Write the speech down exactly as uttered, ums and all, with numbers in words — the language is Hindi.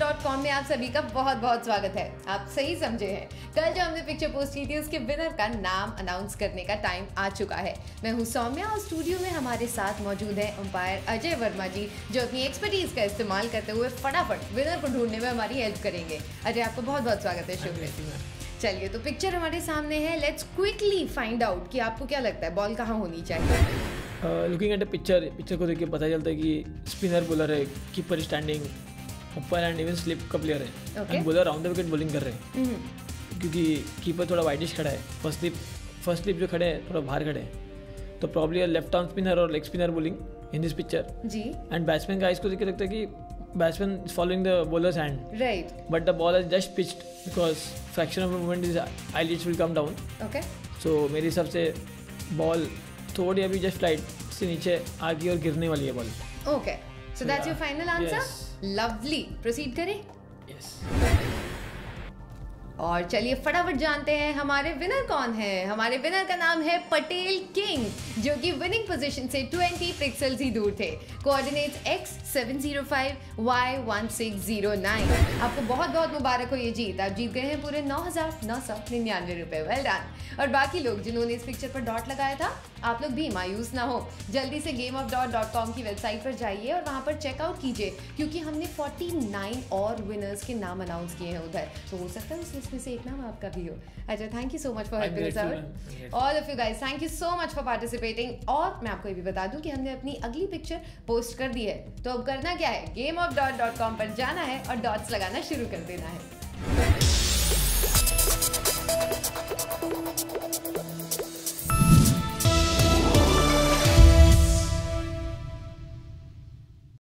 डॉट कॉम में आप सभी का बहुत बहुत स्वागत है। आप सही समझे हैं, कल जो हमने पिक्चर पोस्ट की थी उसके विनर का नाम अनाउंस करने का टाइम आ चुका है। मैं हूं सौम्या और स्टूडियो में हमारे साथ मौजूद है अंपायर अजय वर्मा जी, जो अपनी एक्सपर्टीज का इस्तेमाल करते हुए फटाफट विनर को ढूंढने में हमारी हेल्प करेंगे। अजय, आपका बहुत बहुत स्वागत है शो में। चलिए, तो पिक्चर हमारे सामने है। लेट्स क्विकली फाइंड आउट कि आपको क्या लगता है बॉल कहाँ होनी चाहिए। Looking at the picture picture को देख के पता चलता है कि स्पिनर बॉलर है, कीपर स्टैंडिंग, ऊपर एंड इवन स्लिप का प्लेयर है and bowler round the wicket bowling कर रहे हैं, क्योंकि कीपर थोड़ा वाइडिश खड़ा है, फर्स्ट स्लिप फर्स्ट स्लिप जो खड़े हैं थोड़ा बाहर खड़े हैं, तो प्रॉब्ली लेफ्ट आर्म स्पिनर और leg spinner bowling in this picture जी। एंड बैट्समैन का इसको देख के लगता है कि batsman is following the bowler's hand, right, but the ball has just pitched because fraction of movement is eyelids will come down. Okay, so मेरे हिसाब से बॉल थोड़ी अभी जस्ट फ्लाइट से नीचे आगे और गिरने वाली है ball. Okay, so that's your final answer. Lovely, proceed करें। यस, और चलिए फटाफट जानते हैं हमारे विनर कौन है। हमारे विनर का नाम है पटेल किंग, जो कि विनिंग पोजीशन से बीस पिक्सेल्स ही दूर थे। Coordinates X seven zero five Y one six zero nine. आपको बहुत बहुत मुबारक हो ये जीत। आप जीत गए हैं पूरे नौ हजार नौ सौ निन्यानवे रुपए। Well done. और बाकी लोग जिन्होंने इस पिक्चर पर डॉट लगाया था, आप लोग भी मायूस ना हो, जल्दी से game of dot dot com की वेबसाइट पर जाइए और वहां पर चेकआउट कीजिए, क्योंकि हमने उनचास और विनर्स के नाम अनाउंस किए हैं उधर, तो हो सकता है उस में से एक नाम आपका भी हो। अच्छा, thank you so much for helping us out all of you guys. Thank you so much for participating. और मैं आपको ये भी बता दूं कि हमने अपनी अगली पिक्चर पोस्ट कर दी है, तो अब करना क्या है, game of dot dot com पर जाना है और डॉट्स लगाना शुरू कर देना है।